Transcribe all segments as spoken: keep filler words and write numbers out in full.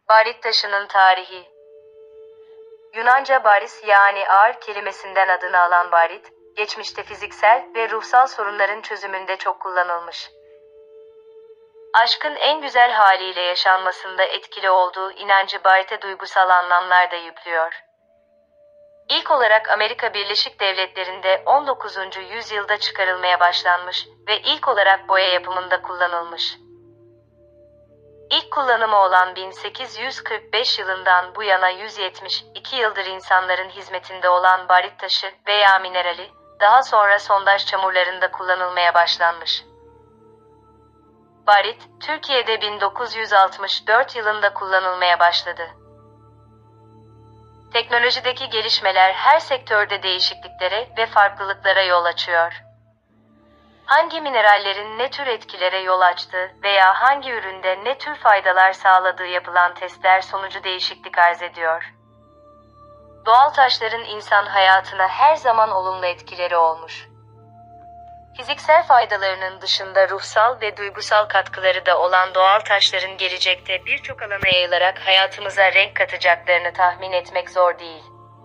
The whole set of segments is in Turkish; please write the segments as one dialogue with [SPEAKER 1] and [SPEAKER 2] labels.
[SPEAKER 1] Barit taşının tarihi. Yunanca baris yani ağır kelimesinden adını alan barit, geçmişte fiziksel ve ruhsal sorunların çözümünde çok kullanılmış. Aşkın en güzel haliyle yaşanmasında etkili olduğu inancı barite duygusal anlamlar da yüklüyor. İlk olarak Amerika Birleşik Devletleri'nde on dokuzuncu yüzyılda çıkarılmaya başlanmış ve ilk olarak boya yapımında kullanılmış. İlk kullanımı olan bin sekiz yüz kırk beş yılından bu yana yüz yetmiş iki yıldır insanların hizmetinde olan barit taşı veya minerali, daha sonra sondaj çamurlarında kullanılmaya başlanmış. Barit, Türkiye'de bin dokuz yüz altmış dört yılında kullanılmaya başladı. Teknolojideki gelişmeler her sektörde değişikliklere ve farklılıklara yol açıyor. Hangi minerallerin ne tür etkilere yol açtığı veya hangi üründe ne tür faydalar sağladığı yapılan testler sonucu değişiklik arz ediyor. Doğal taşların insan hayatına her zaman olumlu etkileri olmuş. Fiziksel faydalarının dışında ruhsal ve duygusal katkıları da olan doğal taşların gelecekte birçok alana yayılarak hayatımıza renk katacaklarını tahmin etmek zor değil.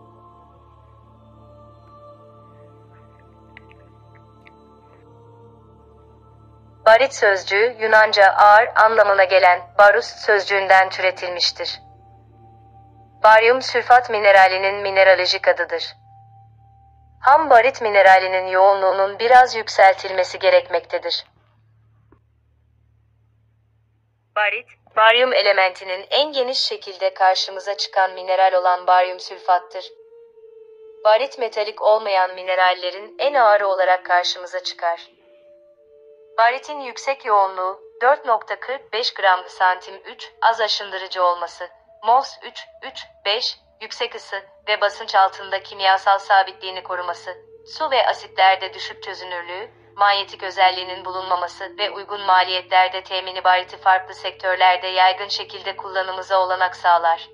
[SPEAKER 1] Barit sözcüğü Yunanca ağır anlamına gelen barus sözcüğünden türetilmiştir. Baryum sülfat mineralinin mineralojik adıdır. Ham barit mineralinin yoğunluğunun biraz yükseltilmesi gerekmektedir. Barit, baryum elementinin en geniş şekilde karşımıza çıkan mineral olan baryum sülfattır. Barit metalik olmayan minerallerin en ağırı olarak karşımıza çıkar. Baritin yüksek yoğunluğu dört nokta kırk beş gram santim üç, az aşındırıcı olması, mos üç üç beş, yüksek ısı ve basınç altında kimyasal sabitliğini koruması, su ve asitlerde düşük çözünürlüğü, manyetik özelliğinin bulunmaması ve uygun maliyetlerde temini bariti farklı sektörlerde yaygın şekilde kullanımıza olanak sağlar.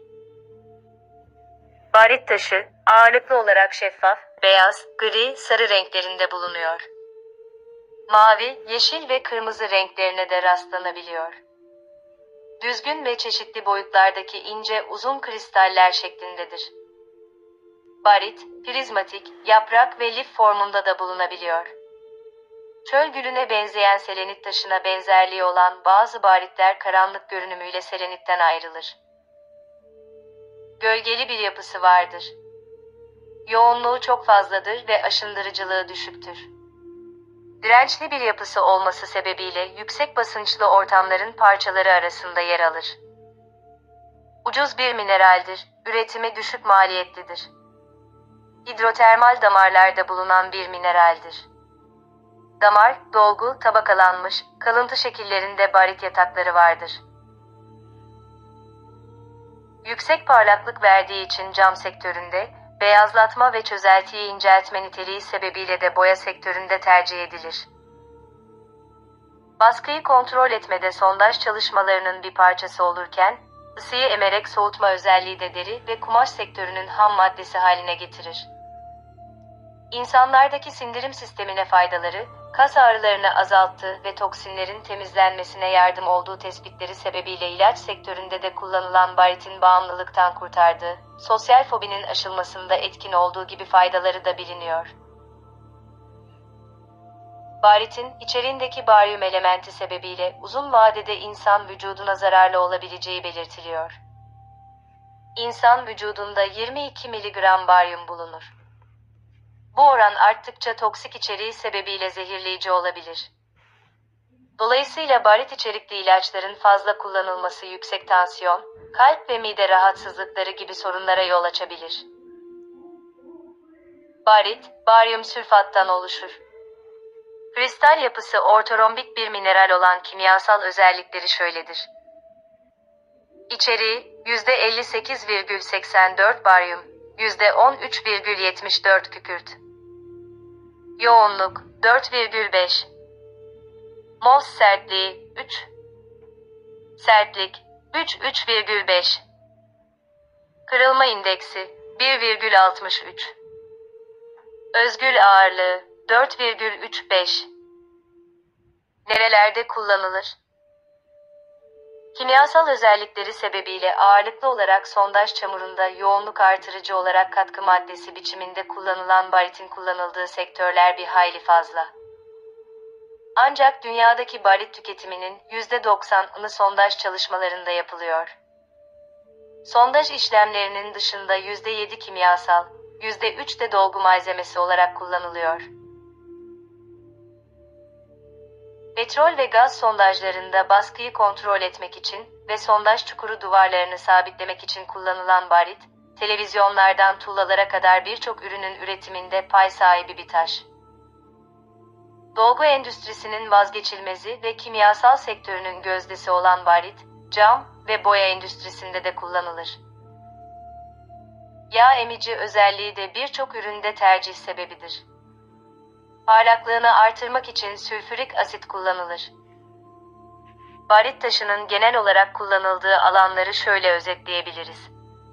[SPEAKER 1] Barit taşı, ağırlıklı olarak şeffaf, beyaz, gri, sarı renklerinde bulunuyor. Mavi, yeşil ve kırmızı renklerine de rastlanabiliyor. Düzgün ve çeşitli boyutlardaki ince uzun kristaller şeklindedir. Barit, prizmatik, yaprak ve lif formunda da bulunabiliyor. Çöl gülüne benzeyen selenit taşına benzerliği olan bazı baritler karanlık görünümüyle selenitten ayrılır. Gölgeli bir yapısı vardır. Yoğunluğu çok fazladır ve aşındırıcılığı düşüktür. Dirençli bir yapısı olması sebebiyle yüksek basınçlı ortamların parçaları arasında yer alır. Ucuz bir mineraldir, üretimi düşük maliyetlidir. Hidrotermal damarlarda bulunan bir mineraldir. Damar, dolgu, tabakalanmış, kalıntı şekillerinde barit yatakları vardır. Yüksek parlaklık verdiği için cam sektöründe, beyazlatma ve çözeltiyi inceltme niteliği sebebiyle de boya sektöründe tercih edilir. Baskıyı kontrol etmede sondaj çalışmalarının bir parçası olurken, ısıyı emerek soğutma özelliği de deri ve kumaş sektörünün ham maddesi haline getirir. İnsanlardaki sindirim sistemine faydaları, kas ağrılarını azalttığı ve toksinlerin temizlenmesine yardım olduğu tespitleri sebebiyle ilaç sektöründe de kullanılan baritin bağımlılıktan kurtardığı, sosyal fobinin aşılmasında etkin olduğu gibi faydaları da biliniyor. Baritin, içeriğindeki baryum elementi sebebiyle uzun vadede insan vücuduna zararlı olabileceği belirtiliyor. İnsan vücudunda yirmi iki miligram baryum bulunur. Bu oran arttıkça toksik içeriği sebebiyle zehirleyici olabilir. Dolayısıyla barit içerikli ilaçların fazla kullanılması yüksek tansiyon, kalp ve mide rahatsızlıkları gibi sorunlara yol açabilir. Barit, baryum sülfattan oluşur. Kristal yapısı ortorombik bir mineral olan kimyasal özellikleri şöyledir. İçeriği yüzde elli sekiz virgül seksen dört baryum, yüzde on üç virgül yetmiş dört kükürt. Yoğunluk dört virgül beş. Mos sertliği üç. Sertlik üç üç virgül beş. Kırılma indeksi bir virgül altmış üç. Özgül ağırlığı dört virgül üç beş. Nerelerde kullanılır? Kimyasal özellikleri sebebiyle ağırlıklı olarak sondaj çamurunda yoğunluk artırıcı olarak katkı maddesi biçiminde kullanılan baritin kullanıldığı sektörler bir hayli fazla. Ancak dünyadaki barit tüketiminin yüzde doksanı sondaj çalışmalarında yapılıyor. Sondaj işlemlerinin dışında yüzde yedi kimyasal, yüzde üç de dolgu malzemesi olarak kullanılıyor. Petrol ve gaz sondajlarında baskıyı kontrol etmek için ve sondaj çukuru duvarlarını sabitlemek için kullanılan barit, televizyonlardan tuğlalara kadar birçok ürünün üretiminde pay sahibi bir taş. Dolgu endüstrisinin vazgeçilmezi ve kimyasal sektörünün gözdesi olan barit, cam ve boya endüstrisinde de kullanılır. Yağ emici özelliği de birçok üründe tercih sebebidir. Parlaklığını artırmak için sülfürik asit kullanılır. Barit taşının genel olarak kullanıldığı alanları şöyle özetleyebiliriz.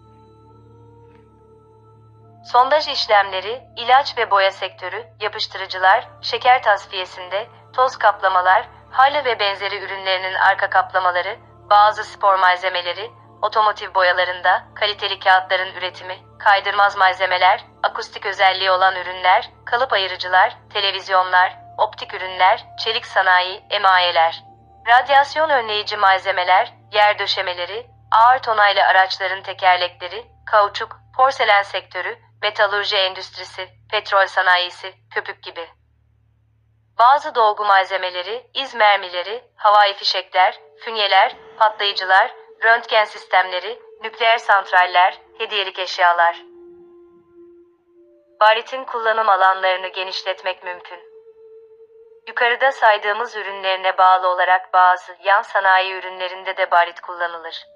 [SPEAKER 1] Sondaj işlemleri, ilaç ve boya sektörü, yapıştırıcılar, şeker tasfiyesinde, toz kaplamalar, halı ve benzeri ürünlerinin arka kaplamaları, bazı spor malzemeleri, otomotiv boyalarında, kaliteli kağıtların üretimi, kaydırmaz malzemeler, akustik özelliği olan ürünler, kalıp ayırıcılar, televizyonlar, optik ürünler, çelik sanayi, emayeler, radyasyon önleyici malzemeler, yer döşemeleri, ağır tonaylı araçların tekerlekleri, kauçuk, porselen sektörü, metalurji endüstrisi, petrol sanayisi, köpük gibi. Bazı dolgu malzemeleri, iz mermileri, havai fişekler, fünyeler, patlayıcılar, röntgen sistemleri, nükleer santraller, hediyelik eşyalar. Baritin kullanım alanlarını genişletmek mümkün. Yukarıda saydığımız ürünlerine bağlı olarak bazı yan sanayi ürünlerinde de barit kullanılır.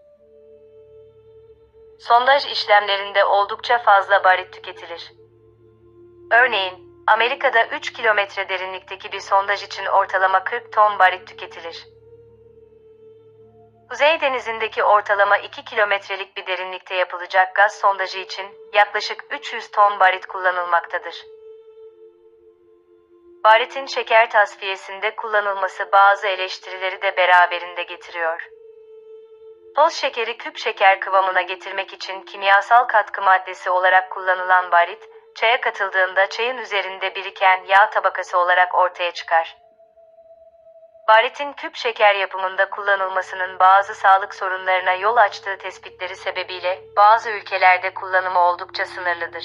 [SPEAKER 1] Sondaj işlemlerinde oldukça fazla barit tüketilir. Örneğin, Amerika'da üç kilometre derinlikteki bir sondaj için ortalama kırk ton barit tüketilir. Kuzey Denizi'ndeki ortalama iki kilometrelik bir derinlikte yapılacak gaz sondajı için yaklaşık üç yüz ton barit kullanılmaktadır. Baritin şeker tasfiyesinde kullanılması bazı eleştirileri de beraberinde getiriyor. Toz şekeri küp şeker kıvamına getirmek için kimyasal katkı maddesi olarak kullanılan barit, çaya katıldığında çayın üzerinde biriken yağ tabakası olarak ortaya çıkar. Baritin küp şeker yapımında kullanılmasının bazı sağlık sorunlarına yol açtığı tespitleri sebebiyle bazı ülkelerde kullanımı oldukça sınırlıdır.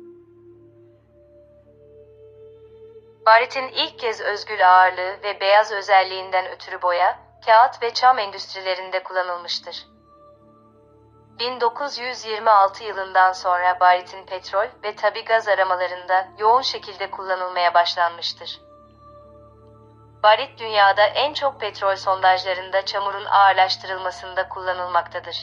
[SPEAKER 1] Baritin ilk kez özgül ağırlığı ve beyaz özelliğinden ötürü boya, kağıt ve çam endüstrilerinde kullanılmıştır. bin dokuz yüz yirmi altı yılından sonra baritin petrol ve tabi gaz aramalarında yoğun şekilde kullanılmaya başlanmıştır. Barit dünyada en çok petrol sondajlarında çamurun ağırlaştırılmasında kullanılmaktadır.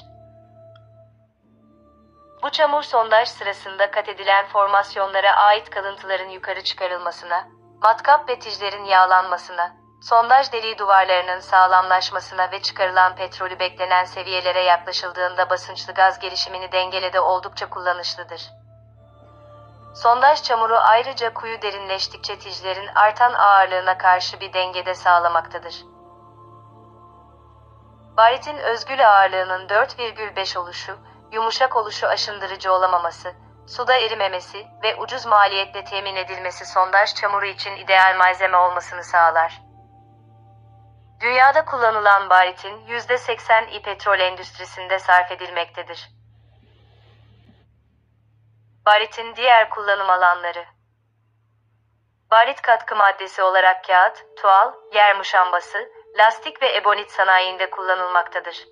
[SPEAKER 1] Bu çamur sondaj sırasında kat edilen formasyonlara ait kalıntıların yukarı çıkarılmasına, matkap ve tijlerin yağlanmasına, sondaj deliği duvarlarının sağlamlaşmasına ve çıkarılan petrolü beklenen seviyelere yaklaşıldığında basınçlı gaz gelişimini dengelede oldukça kullanışlıdır. Sondaj çamuru ayrıca kuyu derinleştikçe tijlerin artan ağırlığına karşı bir dengede sağlamaktadır. Baritin özgül ağırlığının dört virgül beş oluşu, yumuşak oluşu aşındırıcı olamaması, suda erimemesi ve ucuz maliyetle temin edilmesi sondaj çamuru için ideal malzeme olmasını sağlar. Dünyada kullanılan baritin yüzde sekseni petrol endüstrisinde sarf edilmektedir. Baritin diğer kullanım alanları. Barit katkı maddesi olarak kağıt, tuğal, yer muşambası, lastik ve ebonit sanayinde kullanılmaktadır.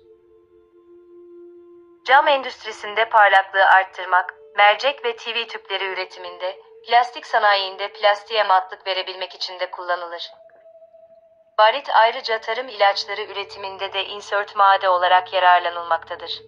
[SPEAKER 1] Cam endüstrisinde parlaklığı arttırmak, mercek ve T V tüpleri üretiminde, plastik sanayinde plastiğe matlık verebilmek için de kullanılır. Barit ayrıca tarım ilaçları üretiminde de insert madde olarak yararlanılmaktadır.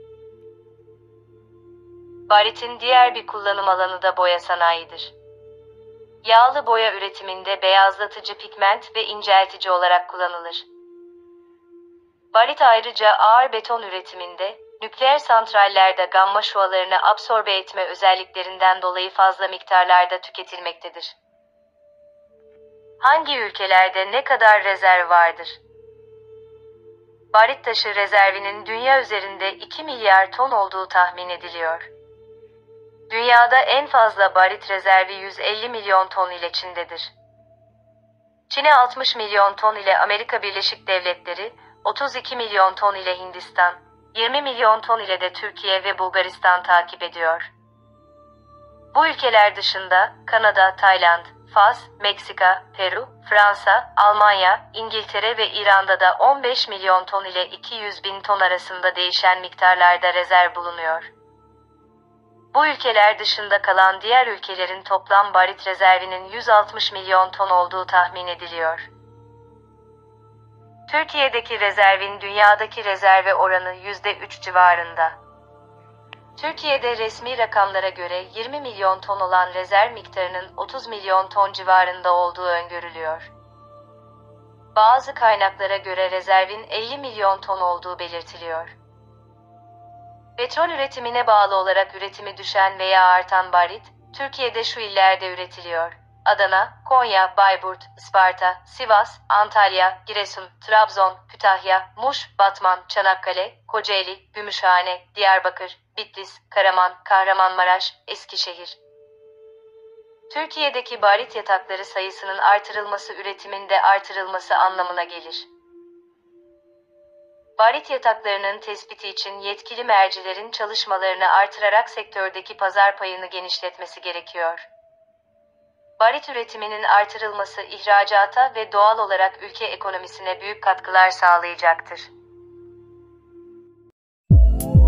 [SPEAKER 1] Baritin diğer bir kullanım alanı da boya sanayidir. Yağlı boya üretiminde beyazlatıcı pigment ve inceltici olarak kullanılır. Barit ayrıca ağır beton üretiminde, nükleer santrallerde gamma şualarını absorbe etme özelliklerinden dolayı fazla miktarlarda tüketilmektedir. Hangi ülkelerde ne kadar rezerv vardır? Barit taşı rezervinin dünya üzerinde iki milyar ton olduğu tahmin ediliyor. Dünyada en fazla barit rezervi yüz elli milyon ton ile Çin'dedir. Çin'e altmış milyon ton ile Amerika Birleşik Devletleri, otuz iki milyon ton ile Hindistan, yirmi milyon ton ile de Türkiye ve Bulgaristan takip ediyor. Bu ülkeler dışında Kanada, Tayland, Fas, Meksika, Peru, Fransa, Almanya, İngiltere ve İran'da da on beş milyon ton ile iki yüz bin ton arasında değişen miktarlarda rezerv bulunuyor. Bu ülkeler dışında kalan diğer ülkelerin toplam barit rezervinin yüz altmış milyon ton olduğu tahmin ediliyor. Türkiye'deki rezervin dünyadaki rezerve oranı yüzde üç civarında. Türkiye'de resmi rakamlara göre yirmi milyon ton olan rezerv miktarının otuz milyon ton civarında olduğu öngörülüyor. Bazı kaynaklara göre rezervin elli milyon ton olduğu belirtiliyor. Petrol üretimine bağlı olarak üretimi düşen veya artan barit, Türkiye'de şu illerde üretiliyor: Adana, Konya, Bayburt, Isparta, Sivas, Antalya, Giresun, Trabzon, Kütahya, Muş, Batman, Çanakkale, Kocaeli, Gümüşhane, Diyarbakır, Bitlis, Karaman, Kahramanmaraş, Eskişehir. Türkiye'deki barit yatakları sayısının artırılması üretimin de artırılması anlamına gelir. Barit yataklarının tespiti için yetkili mercilerin çalışmalarını artırarak sektördeki pazar payını genişletmesi gerekiyor. Barit üretiminin artırılması ihracata ve doğal olarak ülke ekonomisine büyük katkılar sağlayacaktır.